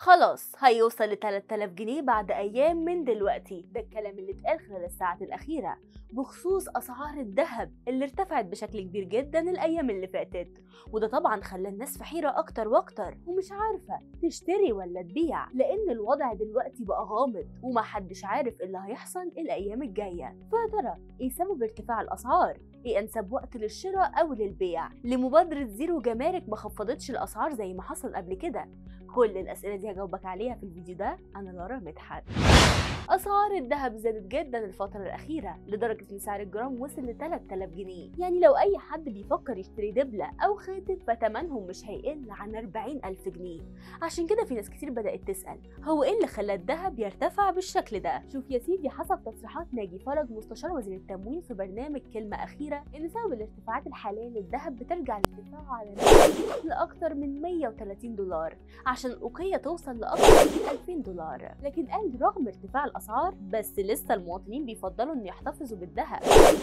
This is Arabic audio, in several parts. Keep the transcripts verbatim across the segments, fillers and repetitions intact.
خلاص هيوصل ل تلات آلاف جنيه بعد أيام من دلوقتي. ده الكلام اللي اتقال خلال الساعات الأخيرة بخصوص أسعار الذهب اللي ارتفعت بشكل كبير جدا الأيام اللي فاتت، وده طبعا خلى الناس في حيرة أكتر وأكتر ومش عارفة تشتري ولا تبيع، لأن الوضع دلوقتي بقى غامض ومحدش عارف إيه اللي هيحصل الأيام الجاية. فيا ترى إيه سبب ارتفاع الأسعار؟ إيه أنسب وقت للشراء أو للبيع؟ لمبادرة زيرو جمارك ما خفضتش الأسعار زي ما حصل قبل كده؟ كل الأسئلة دي هجاوبك عليها في الفيديو ده. أنا لارا مدحت. أسعار الذهب زادت جدا الفترة الأخيرة لدرجة إن سعر الجرام وصل ل تلات آلاف جنيه، يعني لو أي حد بيفكر يشتري دبلة أو خاتم فتمنهم مش هيقل عن أربعين ألف جنيه. عشان كده في ناس كتير بدأت تسأل هو إيه اللي خلى الذهب يرتفع بالشكل ده؟ شوف يا سيدي، حسب تصريحات ناجي فرج مستشار وزير التموين في برنامج كلمة أخيرة إن سبب الارتفاعات الحالية للذهب بترجع لارتفاعه على لأكتر من مية وتلاتين دولار عشان الأوقية توصل لأكتر من ألفين دولار. لكن قال رغم ارتفاع الأسعار بس لسه المواطنين بيفضلوا إن يحتفظوا بالذهب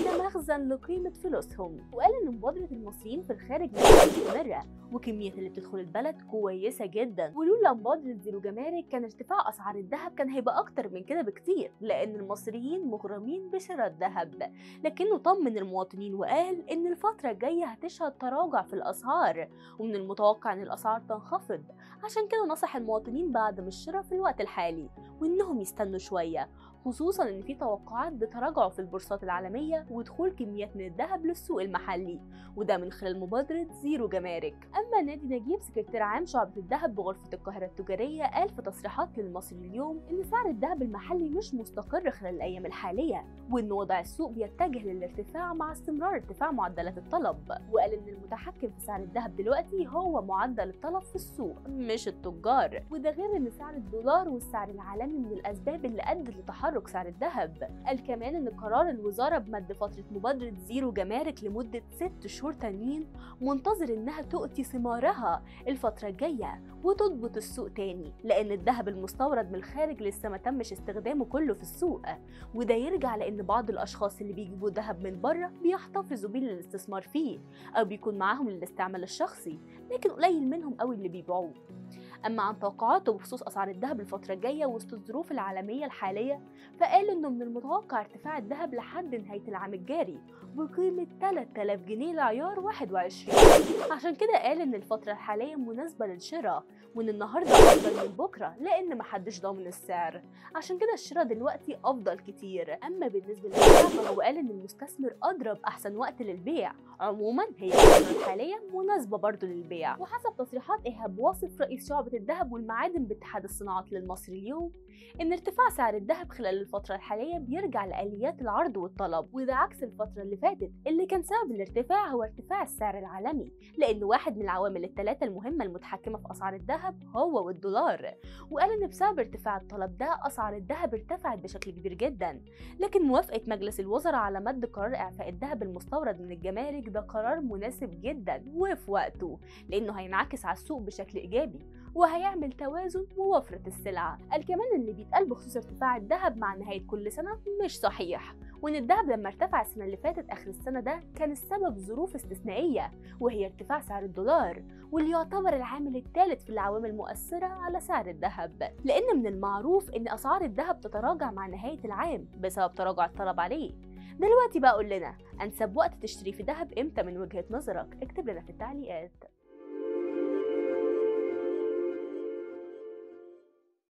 كمخزن لقيمة فلوسهم، وقال إن مبادرة المصريين في الخارج مستمرة وكمية اللي بتدخل البلد كويسة جدا، ولولا مبادرة زيرو جمارك كان ارتفاع أسعار الذهب كان هيبقى أكتر من كده بكتير، لأن المصريين مغرمين بشراء الذهب. لكنه طمن المواطنين وقال إن الفترة الجاية هتشهد تراجع في الأسعار ومن المتوقع إن الأسعار تنخفض، عشان كده نصح المواطنين بعدم الشراء في الوقت الحالي وإنهم يستنوا شوية، خصوصا إن في توقعات بتراجع في البورصات العالمية ودخول كميات من الذهب للسوق المحلي، وده من خلال مبادرة زيرو جمارك. أما نادي نجيب سكرتير عام شعبة الذهب بغرفة القاهرة التجارية قال في تصريحات للمصري اليوم إن سعر الذهب المحلي مش مستقر خلال الأيام الحالية، وإن وضع السوق بيتجه للارتفاع مع استمرار ارتفاع معدلات الطلب، وقال إن المتحكم في سعر الذهب دلوقتي هو معدل الطلب في السوق مش التجار، وده غير إن سعر الدولار والسعر العالمي من الأسباب اللي أدت لتحرك سعر الذهب. قال كمان إن قرار الوزارة بمد فترة مبادرة زيرو جمارك لمدة ست شهور تانيين منتظر إنها تؤتي ثمارها الفترة الجاية وتضبط السوق تاني، لأن الذهب المستورد من الخارج لسه ما تمش استخدامه كله في السوق، وده يرجع لأن بعض الأشخاص اللي بيجيبوا ذهب من بره بيحتفظوا بيه للاستثمار فيه أو بيكون معاهم للاستعمال الشخصي، لكن قليل منهم قوي اللي بيبيعوه. أما عن توقعاته بخصوص أسعار الذهب الفترة الجاية وسط الظروف العالمية الحالية، فقال إنه من المتوقع ارتفاع الذهب لحد نهاية العام الجاري بقيمة تلات آلاف جنيه لعيار واحد وعشرين. عشان كده قال إن الفترة الحالية مناسبة للشراء وإن النهاردة أفضل من بكرة لأن محدش ضامن السعر، عشان كده الشراء دلوقتي أفضل كتير. أما بالنسبة للبيع فهو قال إن المستثمر أدرى بأحسن وقت للبيع. عموما هي الفترة الحالية مناسبة برضه للبيع. وحسب تصريحات إيهاب واصف رئيس شعبة الذهب والمعادن باتحاد الصناعات للمصري اليوم إن ارتفاع سعر الذهب خلال الفترة الحالية بيرجع لآليات العرض والطلب، وده عكس الفترة اللي فاتت اللي كان سبب الارتفاع هو ارتفاع السعر العالمي، لأن واحد من العوامل الثلاثة المهمة المتحكمة في أسعار الذهب هو والدولار. وقال إن بسبب ارتفاع الطلب ده أسعار الذهب ارتفعت بشكل كبير جدا، لكن موافقة مجلس الوزراء على مد قرار إعفاء الذهب المستورد من الجمارك ده قرار مناسب جدا وفي وقته، لأنه هينعكس على السوق بشكل إيجابي وهيعمل توازن ووفرة السلعة. قال كمان إن اللي بيتقال بخصوص ارتفاع الذهب مع نهاية كل سنة مش صحيح، وإن الذهب لما ارتفع السنة اللي فاتت آخر السنة ده كان السبب ظروف استثنائية وهي ارتفاع سعر الدولار، واللي يعتبر العامل الثالث في العوامل المؤثرة على سعر الذهب، لأن من المعروف إن أسعار الذهب تتراجع مع نهاية العام بسبب تراجع الطلب عليه. دلوقتي بقى قول لنا أنسب وقت تشتري في ذهب إمتى من وجهة نظرك؟ اكتب لنا في التعليقات.